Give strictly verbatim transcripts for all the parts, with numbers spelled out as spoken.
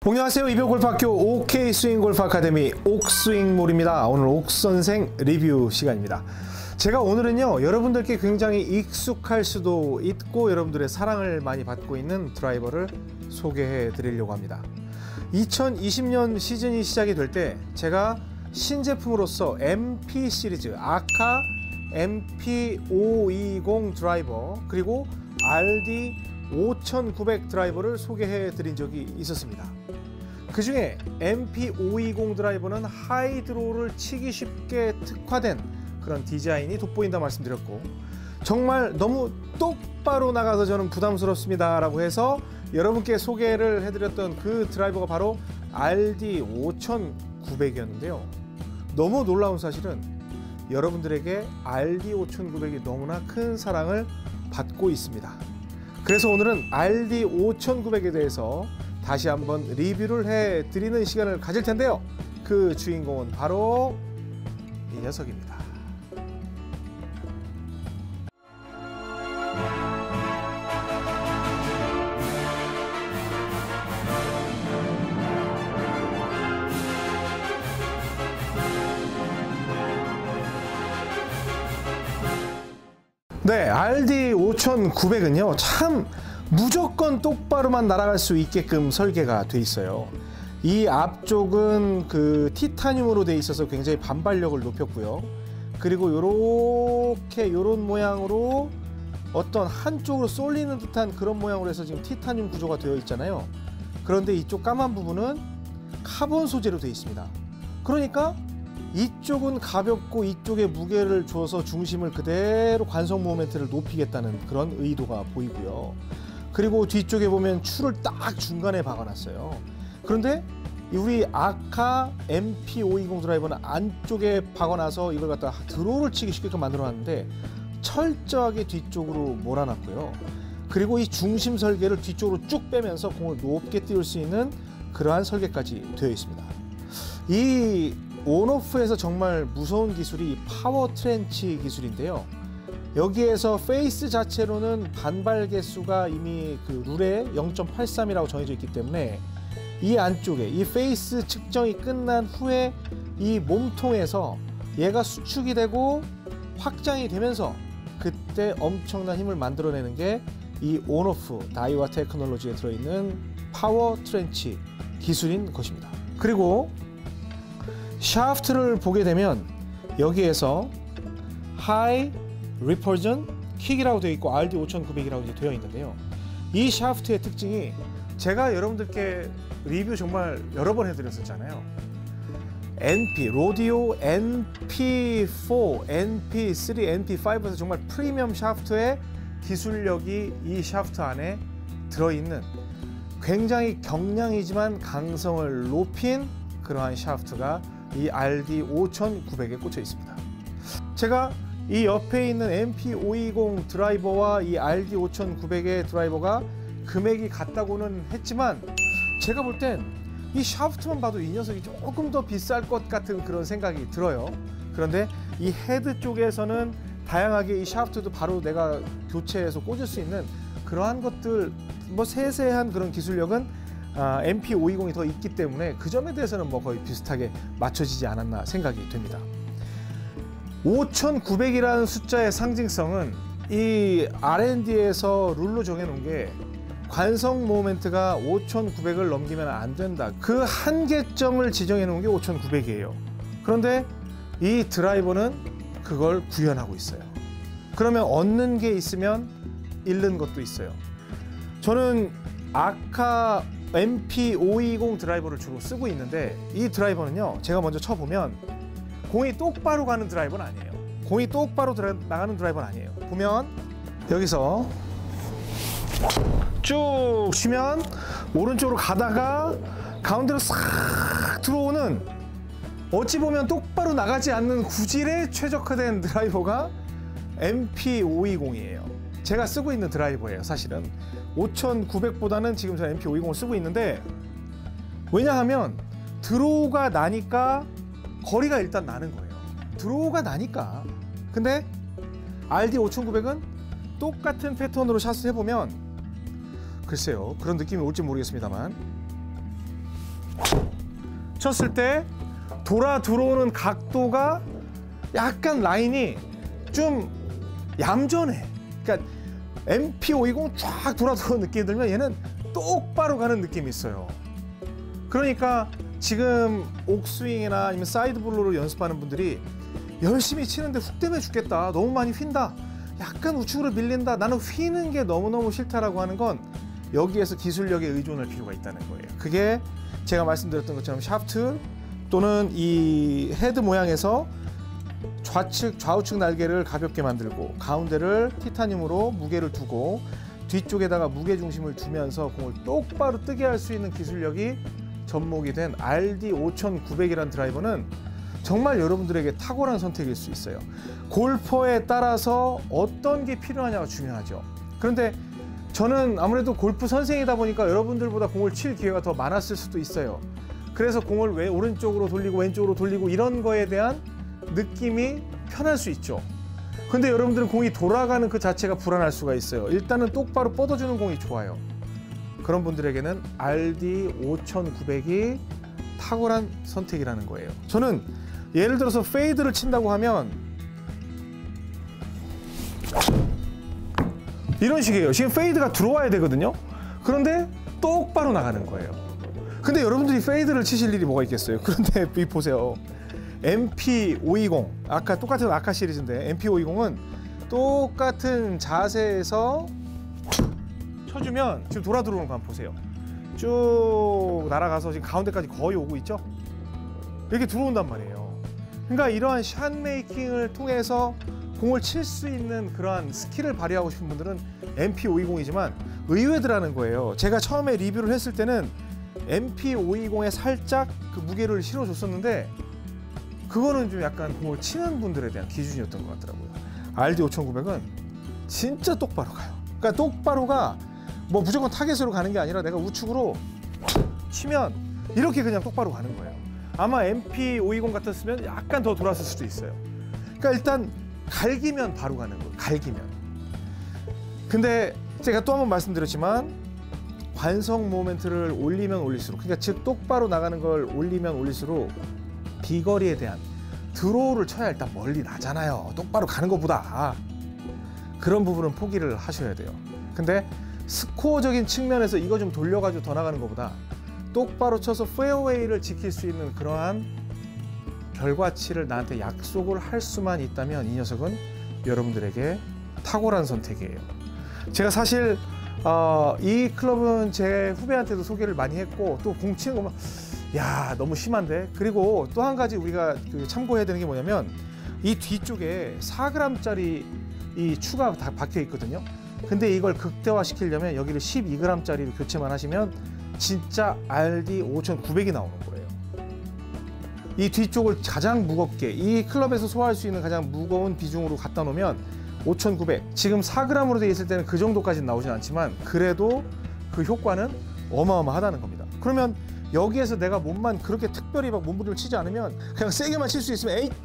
안녕하세요. 이병골프학교 오케이스윙골프 아카데미 옥스윙몰입니다. 오늘 옥선생 리뷰 시간입니다. 제가 오늘은요, 여러분들께 굉장히 익숙할 수도 있고 여러분들의 사랑을 많이 받고 있는 드라이버를 소개해 드리려고 합니다. 이천이십 년 시즌이 시작이 될 때 제가 신제품으로서 엠피 시리즈 아카 엠피 오백이십 드라이버 그리고 알디 오천구백 드라이버를 소개해 드린 적이 있었습니다. 그 중에 엠피 오백이십 드라이버는 하이드로우를 치기 쉽게 특화된 그런 디자인이 돋보인다 말씀드렸고, 정말 너무 똑바로 나가서 저는 부담스럽습니다 라고 해서 여러분께 소개를 해드렸던 그 드라이버가 바로 알디 오천구백이었는데요. 너무 놀라운 사실은 여러분들에게 알디 오천구백이 너무나 큰 사랑을 받고 있습니다. 그래서 오늘은 알디 오천구백에 대해서 다시 한번 리뷰를 해드리는 시간을 가질 텐데요. 그 주인공은 바로 이 녀석입니다. 네, 알디 오천구백은요 참 무조건 똑바로만 날아갈 수 있게끔 설계가 돼 있어요. 이 앞쪽은 그 티타늄으로 돼 있어서 굉장히 반발력을 높였고요. 그리고 요렇게 요런 모양으로 어떤 한쪽으로 쏠리는 듯한 그런 모양으로 해서 지금 티타늄 구조가 되어 있잖아요. 그런데 이쪽 까만 부분은 카본 소재로 되어 있습니다. 그러니까 이쪽은 가볍고 이쪽에 무게를 줘서 중심을 그대로 관성 모멘트를 높이겠다는 그런 의도가 보이고요. 그리고 뒤쪽에 보면 추를 딱 중간에 박아놨어요. 그런데 우리 아카 엠피 오백이십 드라이버는 안쪽에 박아놔서 이걸 갖다 드로우를 치기 쉽게끔 만들어놨는데 철저하게 뒤쪽으로 몰아놨고요. 그리고 이 중심 설계를 뒤쪽으로 쭉 빼면서 공을 높게 띄울 수 있는 그러한 설계까지 되어 있습니다. 이 온오프에서 정말 무서운 기술이 파워 트렌치 기술인데요. 여기에서 페이스 자체로는 반발 개수가 이미 그 룰에 영 점 팔삼이라고 정해져 있기 때문에 이 안쪽에 이 페이스 측정이 끝난 후에 이 몸통에서 얘가 수축이 되고 확장이 되면서 그때 엄청난 힘을 만들어내는 게 이 온오프 다이와 테크놀로지에 들어있는 파워 트렌치 기술인 것입니다. 그리고 샤프트를 보게 되면 여기에서 하이 리퍼전 킥이라고 되어 있고 알디 오천구백이라고 이제 되어 있는데요. 이 샤프트의 특징이 제가 여러분들께 리뷰 정말 여러 번 해드렸었잖아요. 엔피, 로디오 엔피 사, 엔피 삼, 엔피 오에서 정말 프리미엄 샤프트의 기술력이 이 샤프트 안에 들어있는 굉장히 경량이지만 강성을 높인 그러한 샤프트가 이 알디 오천구백에 꽂혀 있습니다. 제가 이 옆에 있는 엠피 오백이십 드라이버와 이 알디 오천구백의 드라이버가 금액이 같다고는 했지만 제가 볼 땐 이 샤프트만 봐도 이 녀석이 조금 더 비쌀 것 같은 그런 생각이 들어요. 그런데 이 헤드 쪽에서는 다양하게 이 샤프트도 바로 내가 교체해서 꽂을 수 있는 그러한 것들, 뭐 세세한 그런 기술력은 아, 엠피 오백이십이 더 있기 때문에 그 점에 대해서는 뭐 거의 비슷하게 맞춰지지 않았나 생각이 됩니다. 오천구백이라는 숫자의 상징성은 이 알 앤 디에서 룰로 정해놓은 게 관성 모멘트가 오천구백을 넘기면 안 된다. 그 한계점을 지정해놓은 게 오천구백이에요. 그런데 이 드라이버는 그걸 구현하고 있어요. 그러면 얻는 게 있으면 잃는 것도 있어요. 저는 아카 엠피 오백이십 드라이버를 주로 쓰고 있는데 이 드라이버는요, 제가 먼저 쳐보면 공이 똑바로 가는 드라이버는 아니에요. 공이 똑바로 드라, 나가는 드라이버는 아니에요. 보면 여기서 쭉 치면 오른쪽으로 가다가 가운데로 싹 들어오는, 어찌 보면 똑바로 나가지 않는 구질에 최적화된 드라이버가 엠피 오백이십이에요. 제가 쓰고 있는 드라이버예요. 사실은 오천구백보다는 지금 저는 엠피 오백이십을 쓰고 있는데, 왜냐하면 드로우가 나니까 거리가 일단 나는 거예요. 드로우가 나니까. 근데 알디 오천구백은 똑같은 패턴으로 샷을 해보면 글쎄요, 그런 느낌이 올지 모르겠습니다만 쳤을 때 돌아 들어오는 각도가 약간 라인이 좀 얌전해. 그러니까 엠피 오이십 쫙 돌아 들어오는 느낌이 들면 얘는 똑바로 가는 느낌이 있어요. 그러니까 지금 옥스윙이나 아니면 사이드 블로우로 연습하는 분들이 열심히 치는데 훅 때문에 죽겠다, 너무 많이 휜다, 약간 우측으로 밀린다, 나는 휘는 게 너무너무 싫다라고 하는 건 여기에서 기술력에 의존할 필요가 있다는 거예요. 그게 제가 말씀드렸던 것처럼 샤프트 또는 이 헤드 모양에서 좌측, 좌우측 날개를 가볍게 만들고 가운데를 티타늄으로 무게를 두고 뒤쪽에다가 무게 중심을 두면서 공을 똑바로 뜨게 할 수 있는 기술력이 접목이 된 알디 오천구백이라는 드라이버는 정말 여러분들에게 탁월한 선택일 수 있어요. 골퍼에 따라서 어떤 게 필요하냐가 중요하죠. 그런데 저는 아무래도 골프 선생이다 보니까 여러분들보다 공을 칠 기회가 더 많았을 수도 있어요. 그래서 공을 왜 오른쪽으로 돌리고 왼쪽으로 돌리고 이런 거에 대한 느낌이 편할 수 있죠. 근데 여러분들은 공이 돌아가는 그 자체가 불안할 수가 있어요. 일단은 똑바로 뻗어주는 공이 좋아요. 그런 분들에게는 알디 오천구백이 탁월한 선택이라는 거예요. 저는 예를 들어서 페이드를 친다고 하면 이런 식이에요. 지금 페이드가 들어와야 되거든요. 그런데 똑바로 나가는 거예요. 근데 여러분들이 페이드를 치실 일이 뭐가 있겠어요. 그런데 이 보세요. 엠피 오이십, 아까 똑같은 아카 시리즈인데 엠피 오이십은 똑같은 자세에서 쳐주면 지금 돌아 들어오는 거 한번 보세요. 쭉 날아가서 지금 가운데까지 거의 오고 있죠. 이렇게 들어온단 말이에요. 그러니까 이러한 샷 메이킹을 통해서 공을 칠 수 있는 그러한 스킬을 발휘하고 싶은 분들은 엠피 오이십이지만 의외더라는 거예요. 제가 처음에 리뷰를 했을 때는 엠피 오이십에 살짝 그 무게를 실어줬었는데 그거는 좀 약간 공을 치는 분들에 대한 기준이었던 것 같더라고요. 알디 오천구백은 진짜 똑바로 가요. 그러니까 똑바로가 뭐 무조건 타겟으로 가는 게 아니라 내가 우측으로 치면 이렇게 그냥 똑바로 가는 거예요. 아마 엠피 오이십 같았으면 약간 더 돌았을 수도 있어요. 그러니까 일단 갈기면 바로 가는 거예요. 갈기면. 근데 제가 또 한 번 말씀드렸지만 관성 모멘트를 올리면 올릴수록, 그러니까 즉 똑바로 나가는 걸 올리면 올릴수록 비거리에 대한 드로우를 쳐야 일단 멀리 나잖아요. 똑바로 가는 것보다. 그런 부분은 포기를 하셔야 돼요. 근데 스코어적인 측면에서 이거 좀 돌려가지고 더 나가는 것보다 똑바로 쳐서 페어웨이를 지킬 수 있는 그러한 결과치를 나한테 약속을 할 수만 있다면 이 녀석은 여러분들에게 탁월한 선택이에요. 제가 사실 어, 이 클럽은 제 후배한테도 소개를 많이 했고 또 공 치는 거만 야 너무 심한데. 그리고 또 한 가지 우리가 그 참고해야 되는 게 뭐냐면 이 뒤쪽에 사 그램짜리 이 추가 다 박혀 있거든요. 근데 이걸 극대화 시키려면 여기를 십이 그램짜리로 교체만 하시면 진짜 알디 오천구백이 나오는 거예요. 이 뒤쪽을 가장 무겁게, 이 클럽에서 소화할 수 있는 가장 무거운 비중으로 갖다 놓으면 오천구백, 지금 사 그램으로 되어 있을 때는 그 정도까지는 나오진 않지만 그래도 그 효과는 어마어마하다는 겁니다. 그러면 여기에서 내가 몸만 그렇게 특별히 막 몸부림을 치지 않으면 그냥 세게만 칠 수 있으면 에이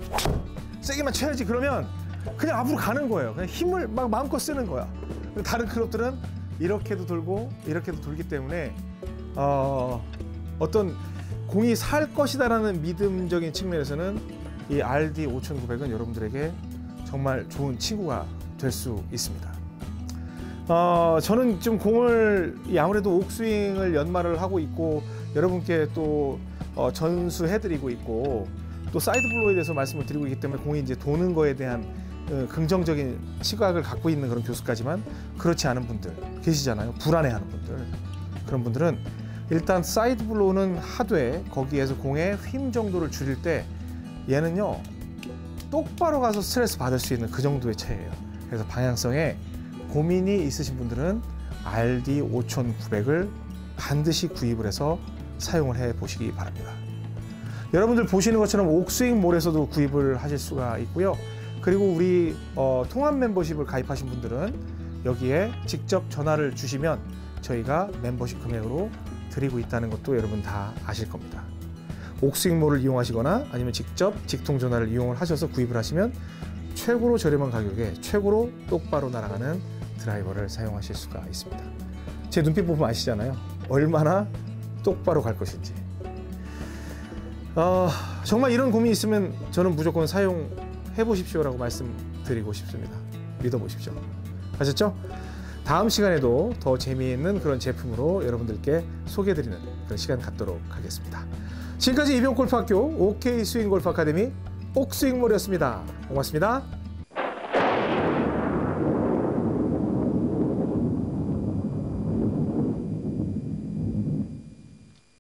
세게만 쳐야지 그러면 그냥 앞으로 가는 거예요. 그냥 힘을 막 마음껏 쓰는 거야. 다른 클럽들은 이렇게도 돌고 이렇게도 돌기 때문에 어, 어떤 공이 살 것이다라는 믿음적인 측면에서는 이 알디 오천구백은 여러분들에게 정말 좋은 친구가 될 수 있습니다. 어, 저는 좀 공을 아무래도 옥스윙을 연말을 하고 있고 여러분께 또 어, 전수해드리고 있고 또 사이드 블로우에 대해서 말씀을 드리고 있기 때문에 공이 이제 도는 거에 대한 어, 긍정적인 시각을 갖고 있는 그런 교수까지만 그렇지 않은 분들 계시잖아요. 불안해하는 분들. 그런 분들은 일단 사이드 블로우는 하되 거기에서 공의 힘 정도를 줄일 때 얘는요 똑바로 가서 스트레스 받을 수 있는 그 정도의 채예요. 그래서 방향성에 고민이 있으신 분들은 알디 오천구백을 반드시 구입을 해서 사용을 해 보시기 바랍니다. 여러분들 보시는 것처럼 옥스윙몰에서도 구입을 하실 수가 있고요. 그리고 우리 어, 통합 멤버십을 가입하신 분들은 여기에 직접 전화를 주시면 저희가 멤버십 금액으로 드리고 있다는 것도 여러분 다 아실 겁니다. 옥스윙몰을 이용하시거나 아니면 직접 직통전화를 이용을 하셔서 구입을 하시면 최고로 저렴한 가격에 최고로 똑바로 날아가는 드라이버를 사용하실 수가 있습니다. 제 눈빛 보면 아시잖아요. 얼마나 똑바로 갈 것인지. 어, 정말 이런 고민이 있으면 저는 무조건 사용해 보십시오라고 말씀드리고 싶습니다. 믿어보십시오. 아셨죠? 다음 시간에도 더 재미있는 그런 제품으로 여러분들께 소개해드리는 그런 시간 갖도록 하겠습니다. 지금까지 이병골프학교 오케이 스윙골프 아카데미 옥스윙몰이었습니다. 고맙습니다.